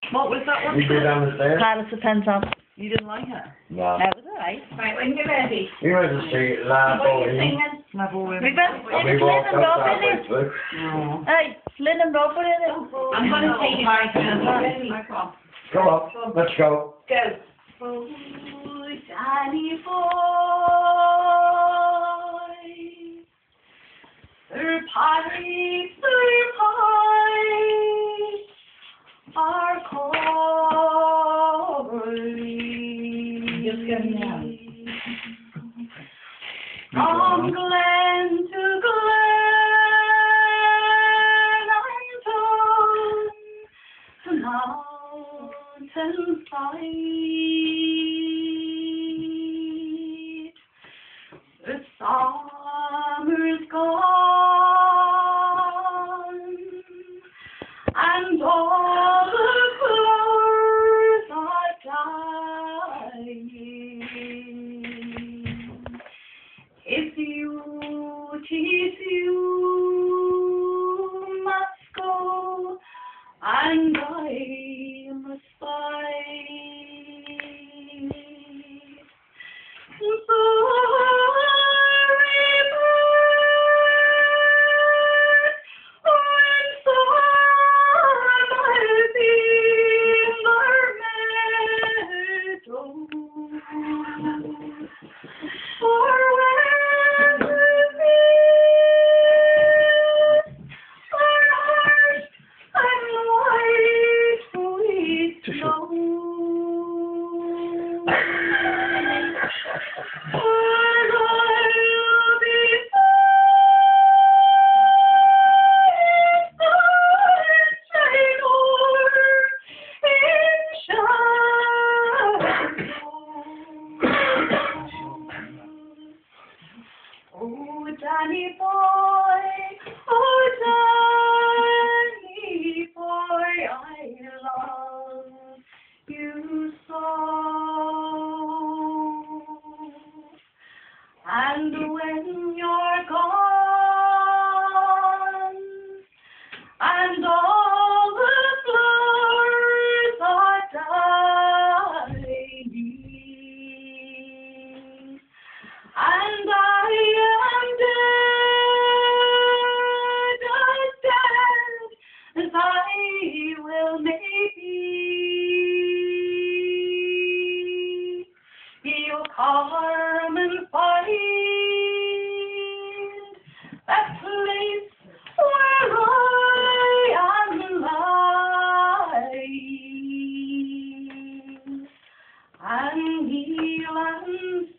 What was that one? You go down the stairs? Palace of Penthouse. You didn't like it? No. That was alright. Right, when you're ready. You went to see Lab What are you Boy. singing? Never will. We went, it We was walked Lynn and Rob outside in it. with No. Hey, Lynn and Rob were in it. I'm going to take it right now. Ready. Come on, let's go. Go. Oh, Danny boy, Sir Paddy, are calling. Just go now. From glen to glen, I'm to mountain side. The summer's gone, and all the flowers are dying. If you must go, and I must bide. Sorry, bird, when summer be in the meadow, for when the fields are hushed and white with snow, and I'll be sunshine or in shadow. Oh, Danny boy, I love you so. And when you're gone, and all the flowers are dying, and I am dead, as I will maybe, you'll come and find that place where I am lying, and he'll